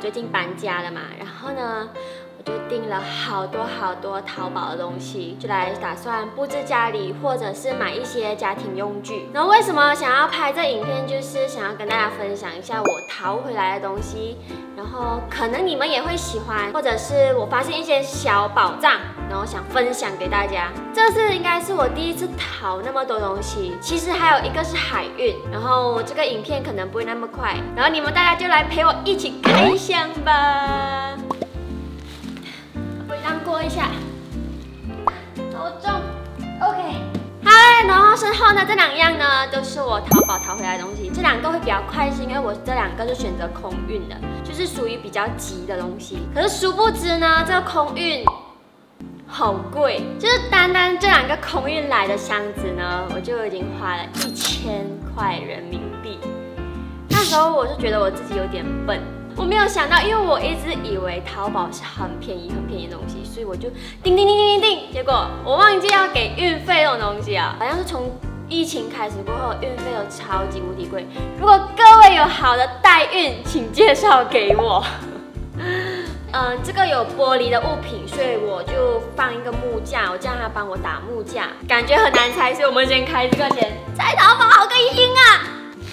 最近搬家了嘛，然后呢，我就订了好多淘宝的东西，就来打算布置家里，或者是买一些家庭用具。然后为什么想要拍这影片，就是想要跟大家分享一下我淘回来的东西，然后可能你们也会喜欢，或者是我发现一些小宝藏，然后想分享给大家。这次应该是我第一次淘那么多东西，其实还有一个是海运，然后这个影片可能不会那么快，然后你们大家就来陪我一起开箱吧。我让过一下，好重 ，OK。好，然后身后呢这2样呢都是我淘宝淘回来的东西，这2个会比较快，是因为我这2个是选择空运的，就是属于比较急的东西。可是殊不知呢，这个空运好贵，就是单单这2个空运来的箱子呢，我就已经花了1000块人民币。那时候我是觉得我自己有点笨。我没有想到，因为我一直以为淘宝是很便宜的东西，所以我就订，结果我忘记要给运费这种东西啊！好像是从疫情开始过后，运费都超级无敌贵。如果各位有好的代运，请介绍给我。这个有玻璃的物品，所以我就放一个木架，我叫他帮我打木架，感觉很难拆，所以我们先开这个先。在淘宝好个阴啊！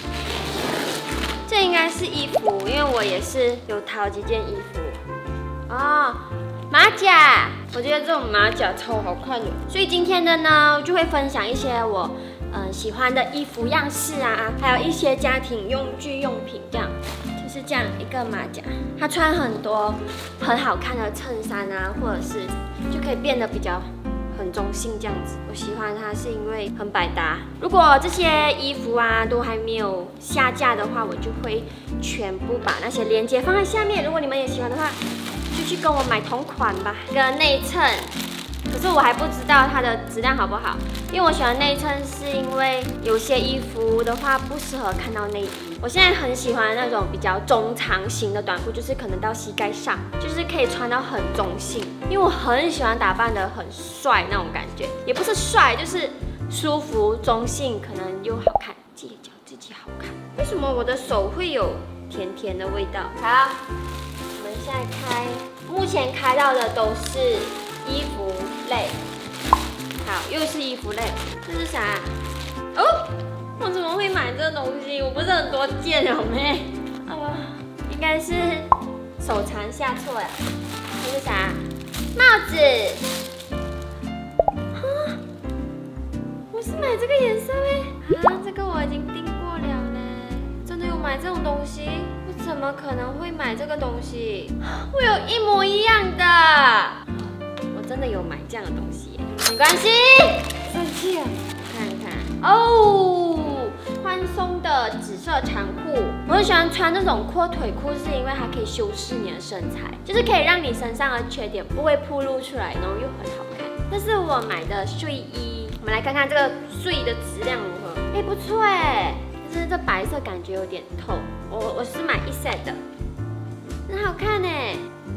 这应该是衣服，因为我也是有淘几件衣服哦。马甲，我觉得这种马甲超好看的，所以今天的呢，就会分享一些我喜欢的衣服样式啊，还有一些家庭用具用品，这样就是这样一个马甲，它穿很多很好看的衬衫啊，或者是就可以变得比较很中性这样子，我喜欢它是因为很百搭。如果这些衣服啊都还没有下架的话，我就会全部把那些链接放在下面。如果你们也喜欢的话，就去跟我买同款吧。一个内衬，可是我还不知道它的质量好不好，因为我喜欢内衬是因为有些衣服的话不适合看到内衣。我现在很喜欢那种比较中长型的短裤，就是可能到膝盖上，就是可以穿到很中性。因为我很喜欢打扮得很帅那种感觉，也不是帅，就是舒服、中性，可能又好看，自己觉得自己好看。为什么我的手会有甜甜的味道？好，我们现在开，目前开到的都是衣服类。好，又是衣服类，这是啥？哦，我怎么会买这东西？我不是很多件有没？应该是手残下错呀。这是啥？帽子。啊，我是买这个颜色哎。啊，这个我已经订过了呢。真的有买这种东西？我怎么可能会买这个东西？我有一模一样的。我真的有买这样的东西耶。没关系，生气了。看看哦，宽松的紫色长裤，我很喜欢穿这种阔腿裤，是因为它可以修饰你的身材，就是可以让你身上的缺点不会暴露出来，然后又很好看。这是我买的睡衣，我们来看看这个睡的质量如何。哎，不错哎，就是这白色感觉有点透。我是买1 set 的，很好看哎。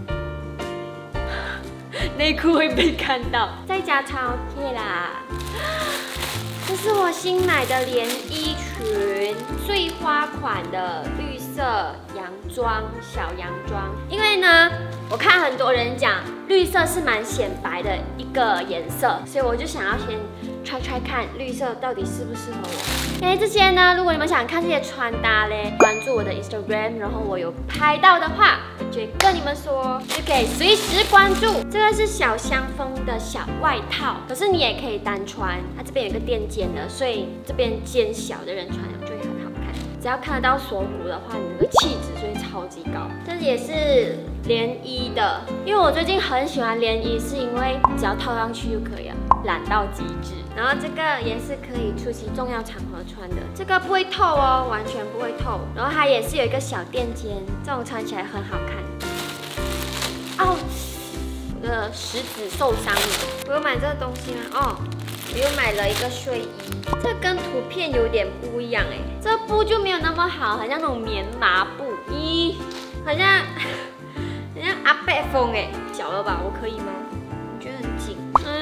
内裤会被看到，在家穿 OK 啦。这是我新买的连衣裙，碎花款的绿色洋装，小洋装。因为呢，我看很多人讲绿色是蛮显白的一个颜色，所以我就想要先揣看绿色到底适不适合我。这些呢，如果你们想看这些穿搭嘞，关注我的 Instagram， 然后我有拍到的话，我就会跟你们说，就可以随时关注。这个是小香风的小外套，可是你也可以单穿，它这边有一个垫肩的，所以这边肩小的人穿就会很好看。只要看得到锁骨的话，你那个气质就会超级高。这也是连衣的，因为我最近很喜欢连衣，是因为只要套上去就可以了，懒到极致。然后这个也是可以出席重要场合穿的，这个不会透哦，完全不会透。然后它也是有一个小垫肩，这种穿起来很好看。哦，我的食指受伤了。我有买这个东西吗？哦，我又买了一个睡衣，这跟图片有点不一样哎，这布就没有那么好，好像那种棉麻布，咦，好像阿伯风哎，小了吧？我可以吗？我觉得很紧。但我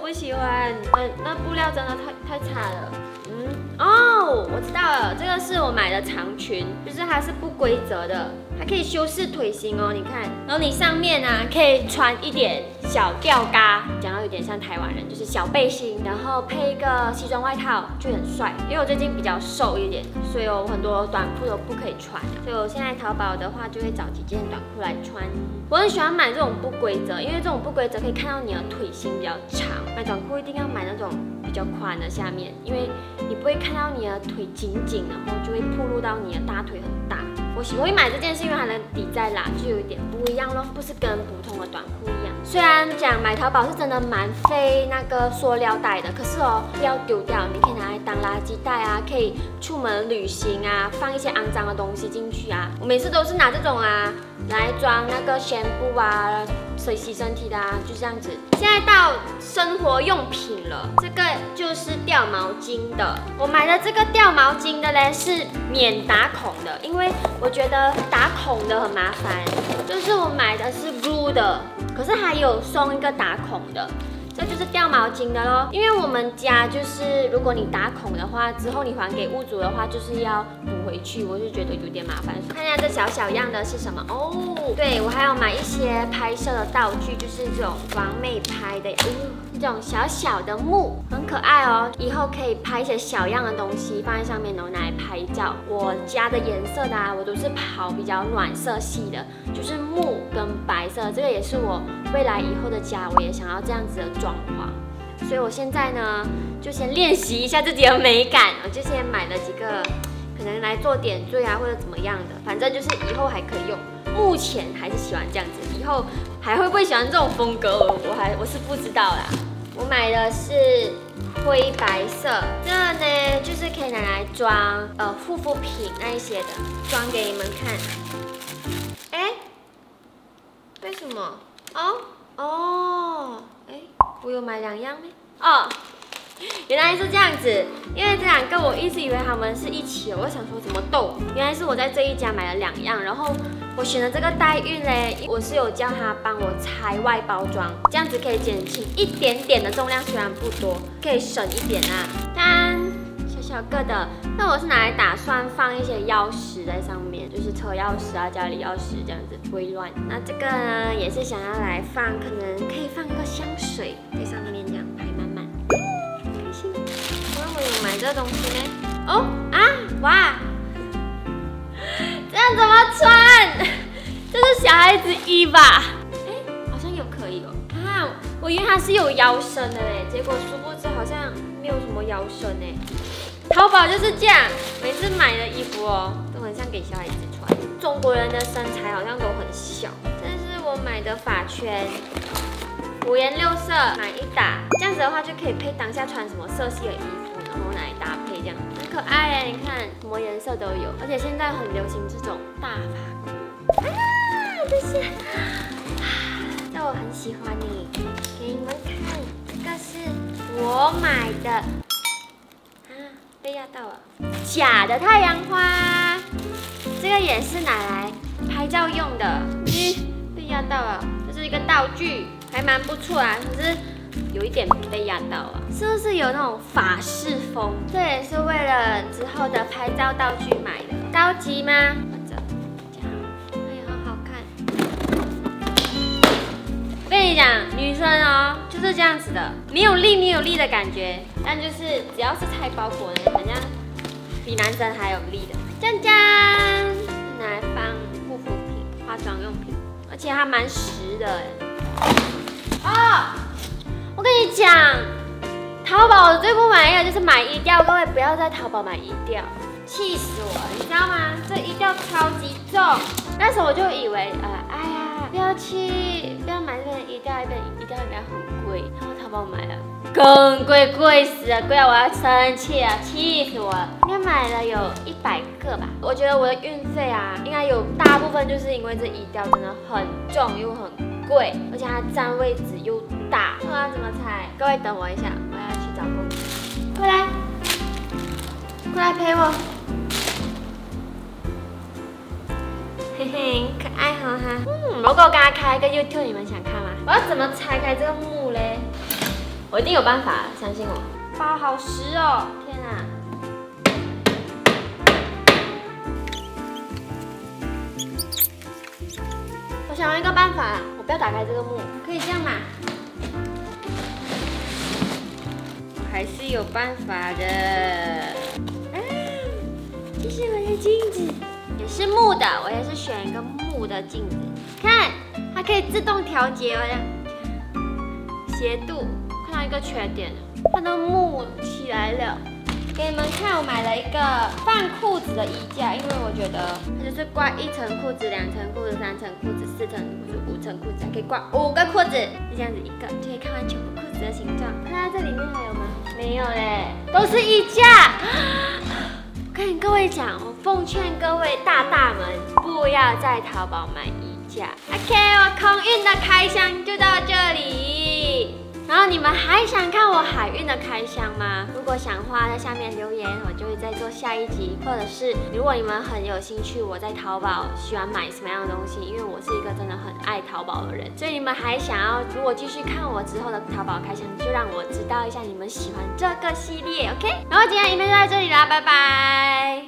不喜欢，那布料真的太差了。哦，我知道了，这个是我买的长裙，就是它是不规则的，它可以修饰腿型哦，你看。然后你上面啊可以穿一点小吊嘎，讲到有点像台湾人，就是小背心，然后配一个西装外套就很帅。因为我最近比较瘦一点，所以我很多短裤都不可以穿，所以我现在淘宝的话就会找几件短裤来穿。我很喜欢买这种不规则，因为这种不规则可以看到你的腿型比较长。买短裤一定要买那种比较宽的下面，因为你不会看到你的腿紧紧，然后就会暴露到你的大腿很大。我会买这件是因为它的底在拉，就有一点不一样咯，不是跟普通的短裤一样。虽然讲买淘宝是真的蛮费那个塑料袋的，可是哦不要丢掉，你可以拿来当垃圾袋啊，可以出门旅行啊，放一些肮脏的东西进去啊。我每次都是拿这种啊来装那个宣布啊、水洗身体的啊，就这样子。现在到生活用品了，这个就是吊毛巾的。我买的这个吊毛巾的嘞是免打孔的，因为我觉得打孔的很麻烦。就是我买的是 blue 的，可是还有送一个打孔的。这就是吊毛巾的咯，因为我们家就是如果你打孔的话，之后你还给屋主的话，就是要补回去，我就觉得有点麻烦。看一下这小小样的是什么哦？对，我还有买一些拍摄的道具，就是这种完美拍的，这种小小的幕，很可爱哦。以后可以拍一些小样的东西放在上面，然后拿来拍照。我家的颜色的啊，我都是跑比较暖色系的，就是木跟白色，这个也是我未来以后的家，我也想要这样子的装潢，所以我现在呢就先练习一下自己的美感，我就先买了几个，可能来做点缀啊或者怎么样的，反正就是以后还可以用。目前还是喜欢这样子，以后还会不会喜欢这种风格，我是不知道啦。我买的是灰白色，这个呢就是可以拿来装护肤品那一些的，装给你们看。哎，为什么？我有买2样吗？哦，原来是这样子，因为这2个我一直以为他们是一起的，我想说怎么斗，原来是我在这一家买了2样，然后我选的这个代孕嘞，我是有叫他帮我拆外包装，这样子可以减轻一点点的重量，虽然不多，可以省一点啊。当小个的，那我是拿来打算放一些钥匙在上面，就是车钥匙啊、家里钥匙这样子不会乱。那这个呢，也是想要来放，可能可以放一个香水在上面，这样排满满，开心。我有买这个东西呢。哇，这样怎么穿？这是小孩子衣吧？好像有可以哦。我以为它是有腰身的嘞，结果殊不知好像没有什么腰身呢。淘宝就是这样，每次买的衣服哦，都很像给小孩子穿。中国人的身材好像都很小。这是我买的发圈，5颜6色，买一打，这样子的话就可以配当下穿什么色系的衣服，然后拿来搭配，这样很可爱哎！你看什么颜色都有，而且现在很流行这种大发裤这是这我很喜欢你，给你们看，这个是我买的。被压到了，假的太阳花，这个也是拿来拍照用的。被压到了，这是一个道具，还蛮不错啊，可是有一点被压到啊，是不是有那种法式风？这也是为了之后的拍照道具买的，高级吗？很好看。我跟你讲，女生哦就是这样子的，没有力的感觉，但就是只要是拆包裹呢，好像比男生还有力的。짠짠，拿来放护肤品、化妆用品，而且还蛮实的哎。我跟你讲，淘宝最不满意的就是买衣吊，各位不要在淘宝买衣吊，气死我了，你知道吗？这衣吊超级重，那时候我就以为不要买这边衣吊，衣吊应该很贵，然后淘宝买了更贵，贵死了，贵到我要生气啊，气死我了！应该买了有100个吧。我觉得我的运费啊，应该有大部分就是因为这衣吊真的很重又很贵，而且它占位置又大。我要怎么拆？各位等我一下，我要去找工具。过来，过来陪我。嘿嘿，可爱哈哈。如果我刚刚开一个 YouTube， 你们想看吗？我要怎么拆开这个幕嘞？ 我一定有办法，相信我。包好实哦，天哪！我想到一个办法，我不要打开这个木，可以这样吗？我还是有办法的。啊，这是我的镜子，也是木的，我也是选一个木的镜子。看，它可以自动调节哦，斜度。看到一个缺点，它的木起来了。给你们看，我买了一个放裤子的衣架，因为我觉得它就是挂1层裤子、2层裤子、3层裤子、4层裤子、5层裤子，可以挂5个裤子，就这样子一个就可以看完全部裤子的形状。看到这里面还有吗？没有嘞，都是衣架。我跟各位讲，我奉劝各位大大们不要在淘宝买衣架。OK， 我空运的开箱就到这里。然后你们还想看我海运的开箱吗？如果想的话，在下面留言，我就会再做下一集。或者是如果你们很有兴趣，我在淘宝喜欢买什么样的东西，因为我是一个真的很爱淘宝的人，所以你们还想要如果继续看我之后的淘宝开箱，就让我知道一下你们喜欢这个系列 ，OK？然后今天的影片就到这里啦，拜拜。